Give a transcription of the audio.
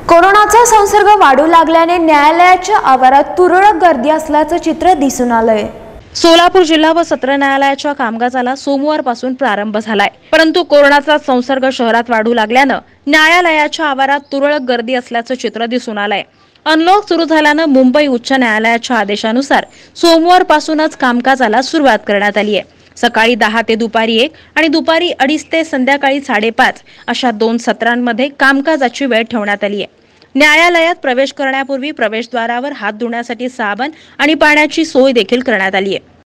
कोरोनाचा संसर्ग वाढू लागल्याने न्यायालयाच्या आवारात तुरळक गर्दी असल्याचं चित्र दिसून आलंय। सोलापूर जिल्हा व सत्र न्यायालयाच्या कामकाजाला सोमवारपासून प्रारंभ झालाय, परंतु कोरोनाचा संसर्ग शहरात वाढू लागल्यानं न्यायालयाच्या आवारात तुरळक गर्दी असल्याचं चित्र दिसून आलंय। अनलॉक सुरू झाल्यानं मुंबई उच्च न्यायालयाच्या आदेशानुसार सोमवारपासूनच कामकाजाला सुरुवात करण्यात आली आहे। सकाळी 10 ते दुपारी 1 आणि दुपारी 2:30 ते संध्याकाळी 5:30 अशा 2 सत्रांमध्ये कामकाजाची वेळ ठेवण्यात आली आहे। न्यायालयात प्रवेश करण्यापूर्वी प्रवेशद्वारावर हात धुण्यासाठी साबण आणि पाण्याची सोय देखील करण्यात आली आहे।